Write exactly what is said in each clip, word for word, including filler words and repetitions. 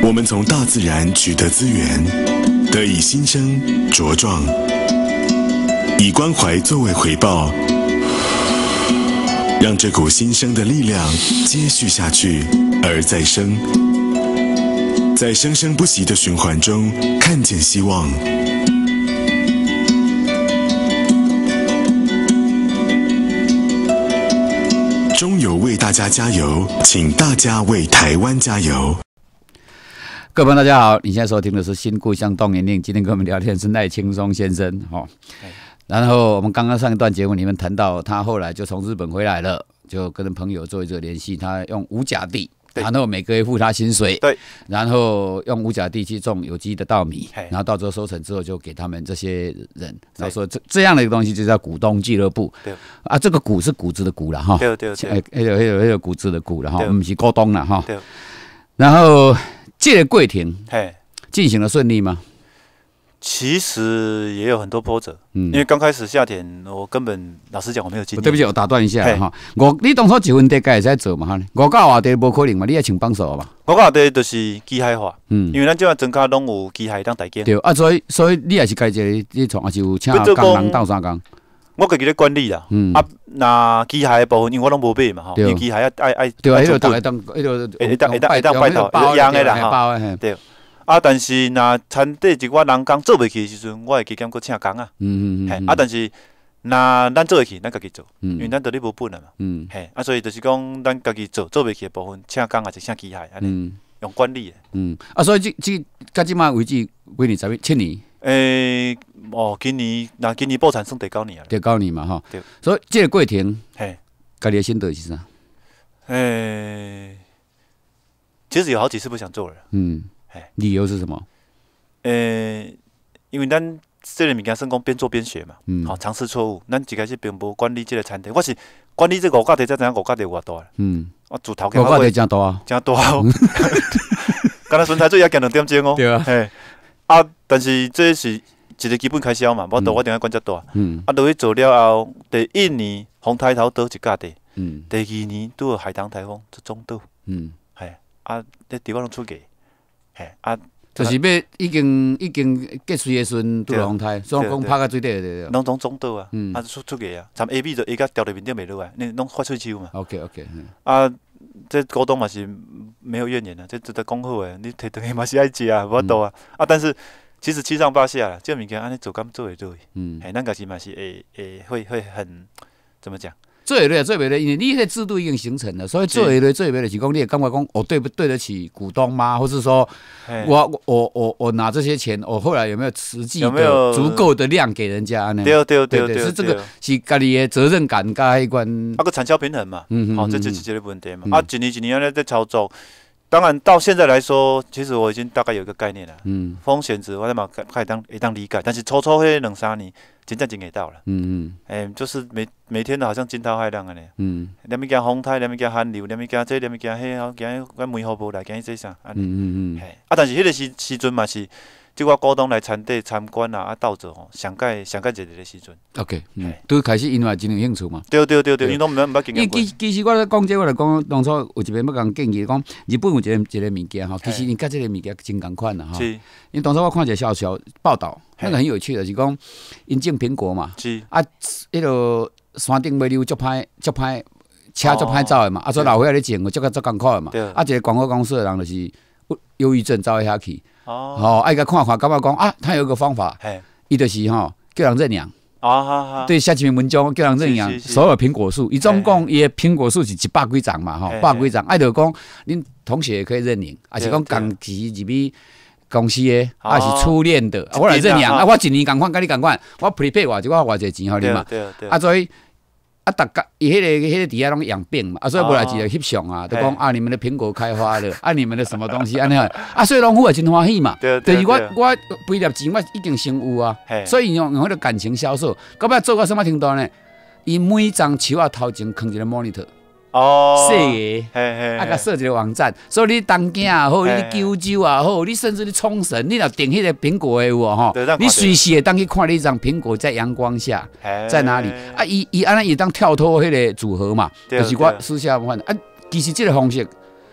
我们从大自然取得资源，得以新生茁壮，以关怀作为回报，让这股新生的力量接续下去，而再生，在生生不息的循环中看见希望。中油为大家加油，请大家为台湾加油。 各位朋友大家好，你现在收听的是《新故乡动年令》，今天跟我们聊天是赖青松先生哦。然后我们刚刚上一段节目里面谈到，他后来就从日本回来了，就跟朋友做一个联系，他用无甲地。然后每个月付他薪水，对，然后用无甲地去种有机的稻米，然后到时候收成之后就给他们这些人，然后说这这样的一个东西就叫股东俱乐部，对啊，这个股是谷子的谷了哈，对对对，哎，那个那个那个谷子的谷了哈，不是股东了哈，对，然后这个过程，进行的顺利吗？ 其实也有很多波折，嗯，因为刚开始下田，我根本老实讲我没有经验。 对不起，我打断一下哈，我你当初一分地该会使做嘛哈？五到外地无可能嘛，你要请帮手嘛。 五到外地就是机械化，嗯，因为咱这庄稼拢有机械当代耕。 对啊，所以所以你也是家己你从还是有请工人斗相共。 我家己咧管理啦，嗯啊，那机械的部分因为我拢无买嘛吼，因为机械爱爱对啊，迄个当当迄个会当会当会当拜托养的啦哈，对。啊，但是若田地一寡人工做袂起的时阵，我会加减搁请工啊。嗯嗯嗯。啊，但是若咱做会起，咱家己做，因为咱道理无本啊嘛。嗯。嘿，啊，所以就是讲，咱家己做做袂起的部分，请工还是请机械，安尼用管理的。嗯。啊， 所以这这到即马为止，几年？十七年？ 诶，哦，今年那今年报产算第九年啊。 第九年嘛，吼。对。所以这个过程，嘿，家己的心得是啥？ 诶，其实有好几次不想做了。嗯。 理由是什么？ 呃，因为咱这个物件算讲边做边学嘛，嗯，好尝试错误。咱一开始并无管理这个田地，我是管理这五甲地才知影五甲地有偌大。嗯，我自头五甲地真大啊， 真大哦。敢若纯菜水也行两点钟哦。对啊。嘿，啊，但是这是一个基本开销嘛，我都我定要管遮大。嗯。啊，落去做了后，第一年风台头倒一甲地，嗯，第二年拄有海棠台风就中倒，嗯，系啊，这地方拢出价。嘿啊， 就是要已经已经结束的时阵拄风台，所以讲拍到水底的， 拢总总倒啊，啊出出价啊，参 A B 就 A 甲掉到面顶袂落来，你拢发喙手嘛。 OK OK， 啊，这股东嘛是没有怨言的，这值得讲好诶，你摕回去嘛是爱食啊，无法度啊，啊，但是其实七上八下啦，这物件安尼做敢做会做，嗯，嘿，咱家己嘛是会会会会很怎么讲？ 做会落做袂落，因为你迄制度已经形成了，所以做会落做袂落是讲你也感觉讲，我对不对得起股东吗？或是说我我我我拿这些钱，我后来有没有实际的足够的量给人家呢？ 对对对对， 是这个是家己的责任感加迄关。 啊，个产销平衡嘛，嗯好，这就是一个问题嘛。啊，一年一年安尼在操作，当然到现在来说，其实我已经大概有一个概念了。嗯，风险值我在嘛开始当会当理解，但是初初迄两三年。真正真给到了，嗯嗯，哎、欸，就是每每天都好像惊涛骇浪安尼，嗯，连物件风台，连物件寒流，连物件这，连物件迄，好，今日咱梅雨无来，今日这啥，安尼，嗯嗯嗯，嘿，啊，但是迄个时时阵嘛是，即我股东来田地参观啊，啊，斗做吼，上届上届一个时阵 ，OK， 嗯，都开始因为真有兴趣嘛， 对对对对，因拢毋捌毋捌经验过。 其其实我咧讲这，我来讲，当初有一边要讲建议，讲日本有一个一个物件吼，其实因甲这个物件真共款啦，哈，是，因为当初我看一个小小报道。那个很有趣的，是讲因种苹果嘛，是啊，迄落山顶尾溜足歹足歹，车足歹走的嘛，啊，所以老伙仔咧种，足个足艰苦的嘛，啊，一个广告公司的人就是忧郁症走遐去，哦，吼，爱甲看看，感觉讲啊，他有一个方法，伊就是吼叫人认养，啊，对，写一篇文章叫人认养所有苹果树，伊总共伊的苹果树是一百几丛嘛，吼，百几丛，爱就讲恁同学也可以认领，还是讲共期入去。公司的，还是初恋的，我来认养，啊，我一年共款，甲你共款，我 prepare 偌就我偌济钱互你嘛，啊，所以啊，大家伊迄个迄个底下拢养病嘛，啊，所以无来一个翕相啊，就讲啊，你们的苹果开花了，啊，你们的什么东西安尼啊，所以农户也真欢喜嘛，就是我我赔粒钱我已经先有啊，所以用用迄个感情销售，到尾做到什么程度呢？伊每张树啊头前放一个 monitor。哦，细个，啊，甲设一个网站，所以你东京也好，你九州也好，你甚至你冲绳，你若订迄个苹果的有哦吼，你随时会当去看你一张苹果在阳光下在哪里啊？伊伊安尼也当跳脱迄个组合嘛，就是我私下问啊，其实这个方式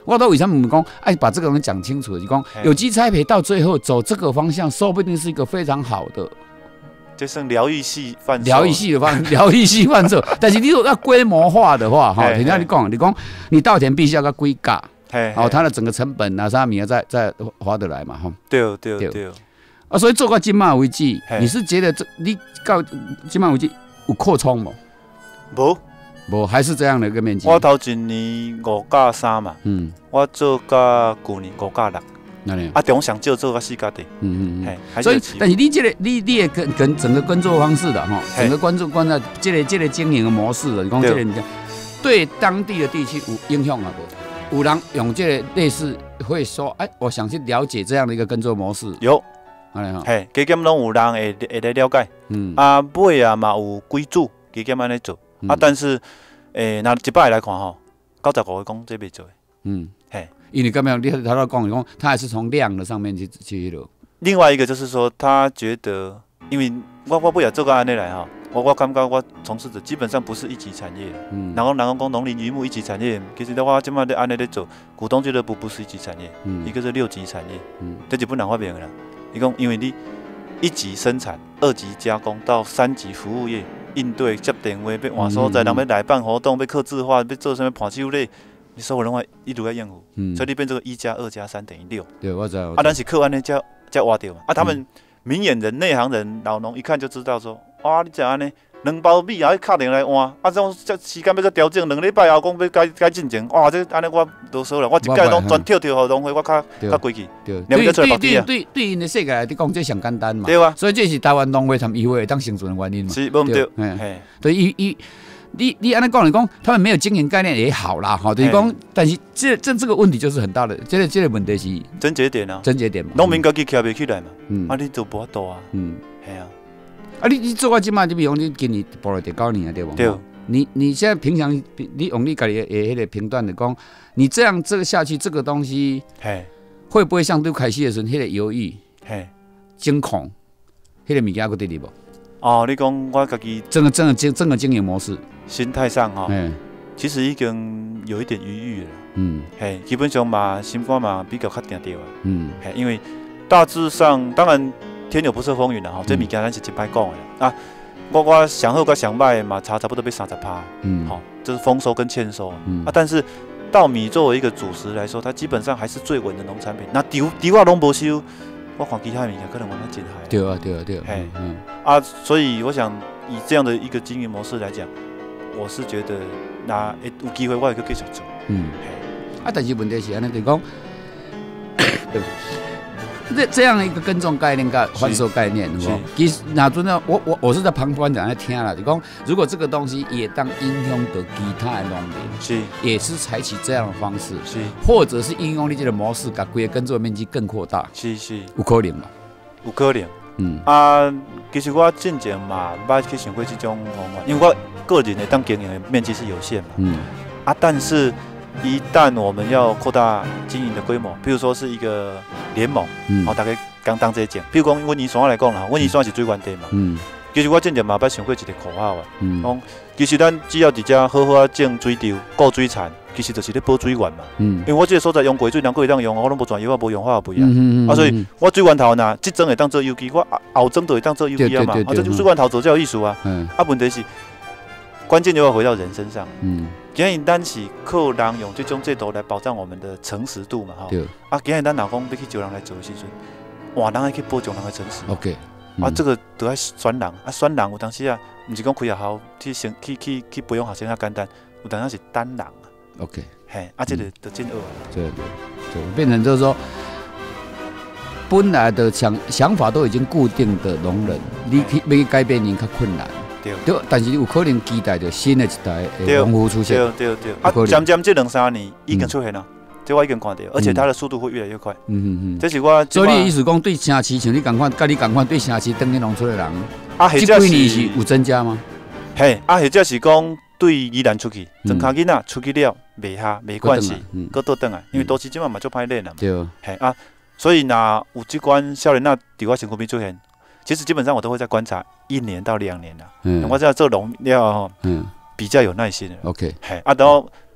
我都为什么我们讲，哎，把这个人讲清楚，就讲有机栽培到最后走这个方向，说不定是一个非常好的。 这算疗愈系贩售， 疗愈系的贩，疗愈系贩售。但是你如果要规模化的话，哈，人家你讲，你讲，你稻田必须要个规价，哦，它的整个成本啊，啥米啊，再再划得来嘛，哈。 对对对。 啊，所以做到今嘛为止，你是觉得这你到今嘛为止有扩充吗？ 无， 无，还是这样的一个面积。 我头一年五甲三嘛，嗯，我做到去年五甲六。啊，中上少做到四家地， 嗯嗯嗯，所以，但是你这个你你也跟跟整个耕作方式的哈，整个关注关在这个这个经营的模式的，你讲这个对当地的地区有影响啊不？有人用这个类似会说，哎，我想去了解这样的一个耕作模式。 有，嘿，加减拢有人会会来了解，嗯，啊，尾啊嘛有几组，加减安尼做，啊，但是诶，拿一百来看吼，九十五个讲这袂做，嗯，嘿。 因为刚刚你他他讲，你讲他还是从量的上面去去了。 另外一个就是说，他觉得，因为我我不也做到安尼来哈，我我感觉我从事的基本上不是一级产业，嗯，然后然后讲农林渔牧一级产业，其实的话，今麦在安尼在做，股东俱乐部不是一级产业，嗯，一个是六级产业，嗯，这就不难发明了。你讲，因为你一级生产、二级加工到三级服务业，应对接电话、要换所在，人要来办活动、要客制化、要做什么伴手礼。你所有人话一路要应付，嗯、所以你变这个一加二加三等于六。 对，我知道。 啊，但是客安尼才才挖掉嘛。啊，他们明眼人、内行人、老农一看就知道说，哇，你这安尼两包米还敲电来换，啊，这种这时间要个调整，两礼拜后讲要改改进前，哇，这安尼我啰嗦了，我一届拢专跳跳互农会，我较较规矩。 对，对对对对，对因的世界来讲，这上简单嘛。 对啊。 所以这是台湾农会他们议会当生存的原因嘛。 是，无唔对。 嘿，对，伊伊。你你安尼讲，你讲他们没有经营概念也好啦，哈，就是讲，但是这这这个问题就是很大的，这个这个问题是症结点啊， 症结点嘛， 农民家己徛不起来嘛，嗯，啊，你做不到啊，嗯，系啊， 啊，你你做到即马，你比如你今年播了第九年啊，对不？ 对， 你你现在平常你用你家己诶迄个评断的讲，你这样这个下去，这个东西，嘿，会不会像对开始的时候，迄个犹豫，嘿，惊恐，迄个物件还对你无？ 哦，你讲我家己整个整个经整个经营模式， 心态上哈，其实已经有一点余裕了。嗯，嘿，基本上嘛，心肝嘛比较较定定啊。嗯，嘿，因为大致上，当然天有不测风云啦，吼，这物件咱是一摆讲的啊。我我上好跟上歹嘛，差差不多要三十趴。嗯，好，这是丰收跟欠收。嗯，啊，但是稻米作为一个主食来说，它基本上还是最稳的农产品。那稻稻我拢无收。我看其他物件可能我那真害。 对啊，对啊，对啊。 嘿，嗯啊，所以我想以这样的一个经营模式来讲，我是觉得那有机会我也可以继续做。嗯， 嘿，啊，但是问题是安尼，就是讲，对不起，这这样一个耕种概念跟贩售概念，是其实哪阵呢？我我我是在旁观者在听啦，就讲如果这个东西也当应用到其他的农民，是也是采取这样的方式，是或者是应用你这个模式，把规个耕作面积更扩大， 是是有可能嘛？ 有可能。嗯啊，其实我进前嘛，捌去想过这种方法，因为我个人的当经营的面积是有限嘛。嗯啊，但是。一旦我们要扩大经营的规模，比如说是一个联盟，嗯，好，大概刚当这讲，比如讲温宜山来讲啦，温宜山是最关键嘛，嗯，其实我之前嘛捌想过一个口号啊，嗯，讲其实咱只要伫遮好好啊种水稻、顾水产，其实就是咧保水源嘛，嗯，因为我这个所在用过水，人可以当用，我拢无全油啊，无用化也不一样，嗯嗯啊，所以我水源头呐，即种会当做有机，我后种就会当做有机啊嘛，啊，这水源头做才有意思啊，嗯，啊，问题是关键就要回到人身上，嗯。今日咱是靠人用这种制度来保障我们的诚实度嘛，哈。对。啊，今日咱若讲要去招人来做的时阵，哇，人爱去保障人的诚实。OK。啊，这个都要选人，啊，选人有当时啊，不是讲开学校去先去去去培养学生遐简单，有当时是单人啊。 OK。 嘿，啊，这个就真恶啊。 对对对，变成就是说，本来的想想法都已经固定的农人，你去要改变人较困难。对，对，但是有可能期待着新的一代的农夫出现。 对对对，啊，渐渐这两三年已经出现了，嗯、这我已经看到，而且它的速度会越来越快。嗯嗯嗯，这是我。 所以你的意思讲，对城市像你共款，甲你共款对城市等于农村的人，啊，这几年是有增加吗？ 嘿，啊，或者是讲对宜兰出去，庄卡囡仔出去了，袂下袂关系，搁倒转来，因为都市即马嘛做歹练啦。对。嘿啊，所以若有即款少年仔伫我身躯边出现。其实基本上我都会在观察一年到两年啦。嗯，我知道做农要嗯比较有耐心的。OK， 嘿啊，然后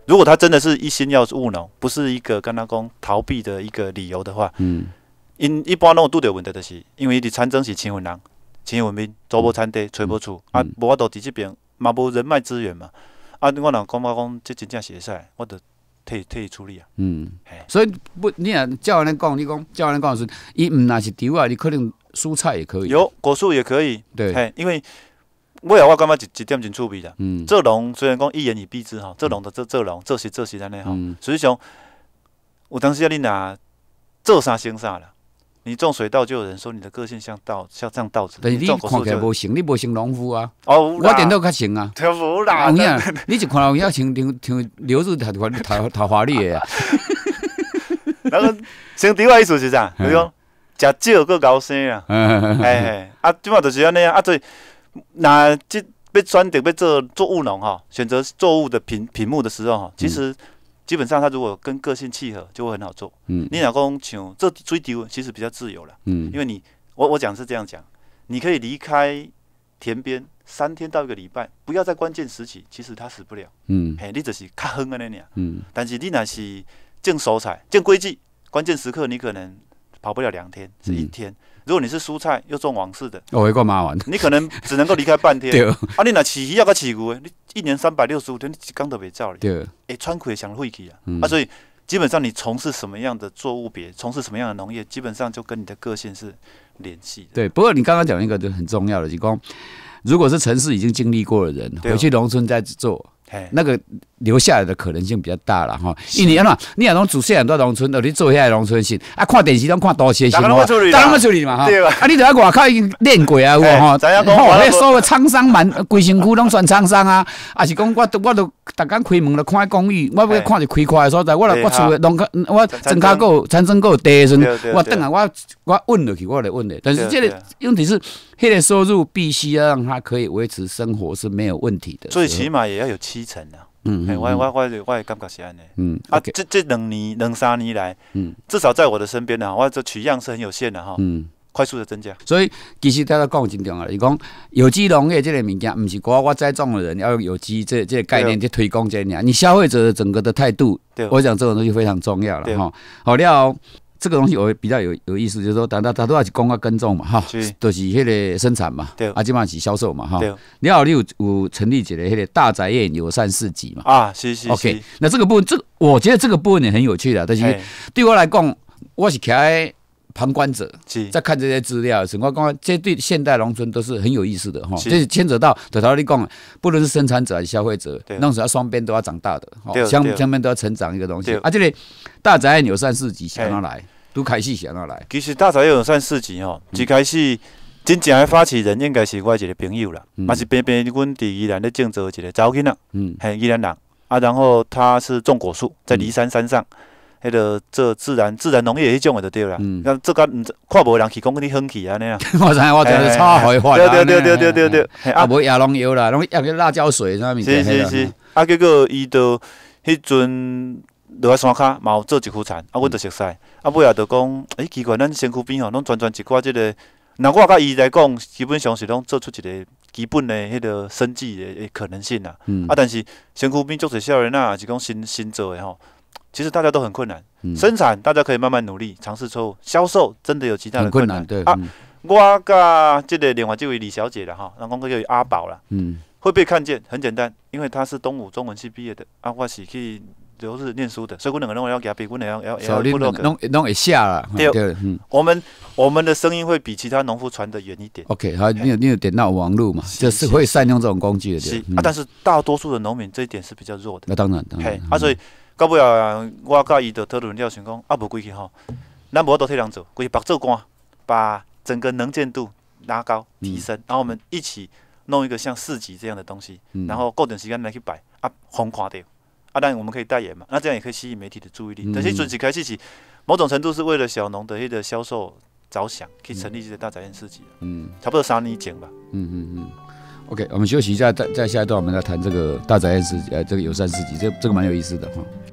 如果他真的是一心要务农，不是一个跟他讲逃避的一个理由的话，嗯，因一般拢有拄着问题，就是因为伊伫产庄是青云人，青云民，租无产地，找无厝，啊，无法度伫即边，嘛无人脉资源嘛，啊，我若感觉讲这真正是会使，我就替替伊处理啊。嗯， 所以不，你若照安尼讲，你讲照安尼讲是，伊毋若是稻啊，你可能蔬菜也可以， 有果树也可以， 对， 嘿，因为。我也我感觉一一点真趣味啦。嗯，做农虽然讲一言以蔽之吼，做农的做做农，做事做事安尼吼。实际上，有当时啊，你若做啥生啥啦。你种水稻就有人说你的个性像稻，像像稻子。 但是你看起来无像，你无像农夫啊。哦，我点都较像啊。 无啦。 有影，你一看到有影像像像流入桃桃桃桃花绿的啊。 那个像第二意思是啥？就是讲食少个高生啊。嘿嘿，啊，即马就是安尼啊，啊，所以。那这要选择要做做务农哈，选择作物的品品目的时候哈，其实基本上它如果跟个性契合，就会很好做。嗯，你若讲像做水稻，其实比较自由了。嗯，因为你我我讲是这样讲，你可以离开田边三天到一个礼拜，不要在关键时期，其实它死不了。嗯，嘿，你就是较远安尼尔。嗯，但是你若是种蔬菜、种规矩，关键时刻你可能跑不了两天，是一天。嗯，如果你是蔬菜又种网式的， 哦，会够麻烦。 你可能只能够离开半天。对。啊，你若饲鱼啊，甲饲牛的，你一年三百六十五天，你一工都袂走哩。对。会喘气想废去啊。嗯。啊，所以基本上你从事什么样的作物别，从事什么样的农业，基本上就跟你的个性是联系的。 对。不过你刚刚讲一个就很重要的，就是讲，如果是城市已经经历过的人，回去农村再做。那个留下来的可能性比较大了哈，因为你安怎，你若拢住细汉在农村，哦，你做遐农村性，啊，看电视拢看都市生活，当然要处理嘛哈。啊，你著喺外口已经练过啊，有无吼？吼，迄所有厂商满规身躯拢算厂商啊，啊是讲我我都逐工开门就看公寓，我要看一开阔的所在，我来我厝的农我庄脚够产生够地的时阵，我等下我我稳落去，我来稳的。但是这个问题是，迄个收入必须要让他可以维持生活是没有问题的， 最起码也要有七成啊。嗯，嗯我我我我的感觉是安尼。嗯，啊， okay. 这这两年、两三年来，嗯，至少在我的身边呢，我这取样是很有限的哈。嗯，快速的增加。 所以其实大家讲真重要，是讲有机农业这个物件，不是我我栽种的人要用有机这这个概念去推广这样，你消费者的整个的态度，我想这种东西非常重要了哈。好了。这个东西我比较有有意思，就是说，大家大都要是讲啊耕种嘛，哈，就是迄个生产嘛，啊，基本上是销售嘛，哈。你好，你有有成立一个迄个大宅院友善市集嘛？ 啊，是是 OK， 那这个部分，这个我觉得这个部分也很有趣的，但是对我来讲，我是徛在旁观者，在看这些资料的时候，我讲这对现代农村都是很有意思的哈。这是牵扯到，头头你讲，不论是生产者还是消费者，那时候双边都要长大的，双双边都要成长一个东西。啊，这个大宅院友善市集想要来。都开始想要来。 其实大宅院友善市集吼，一开始真正的发起人应该是我一个朋友啦，嘛、嗯、是偏偏阮伫宜兰咧种植一个查某囡仔，嗯，嘿宜兰人啊，然后他是种果树，在梨山山上，迄、嗯、个做自然自然农业迄种的就对啦。嗯，那这个看无人去讲你哼起安尼啊。 我知我知是超会发。 对对对对对对对。 啊，无椰农药啦，拢压个辣椒水啥物事。 是是是。啊，结果伊就迄阵。落来山骹嘛有做一区田，啊，阮就熟悉。啊，尾也就讲，诶、欸，奇怪，咱身躯边吼，拢全全一寡即个。那我甲伊来讲，基本上是拢做出一个基本的迄个生计的可能性啦。嗯、啊，但是身躯边做者少年仔，还是讲新新做的吼，其实大家都很困难。嗯、生产大家可以慢慢努力，尝试错误。销售真的有极大的困难。 对啊，嗯、我甲即个另外这位李小姐啦，哈，人讲叫阿宝啦。嗯。会被看见很简单，因为她是东吴中文系毕业的，啊，我是去留日念书的，所以我两个人要给他比，我两个要要要弄弄弄会下啦。 对，嗯，我们我们的声音会比其他农夫传得远一点。 OK， 好，你有你有点到网络嘛，就是会善用这种工具的。 是啊，但是大多数的农民这一点是比较弱的。 那当然，当然。 啊，所以到尾啊，我甲伊就讨论了，想讲啊，无规矩吼，咱无都替人做，规矩白做官，把整个能见度拉高提升，然后我们一起。弄一个像市集这样的东西，嗯、然后固定时间来去摆啊，红看到啊，当然我们可以代言嘛，那这样也可以吸引媒体的注意力。嗯、但是准一开始是某种程度是为了小农的迄个销售着想，可以成立这个大宅院市集。嗯，差不多三年前吧。嗯嗯嗯。 OK， 我们休息一下，再再下一段我们来谈这个大宅院市集，呃，这个友善市集，这这个蛮有意思的哈。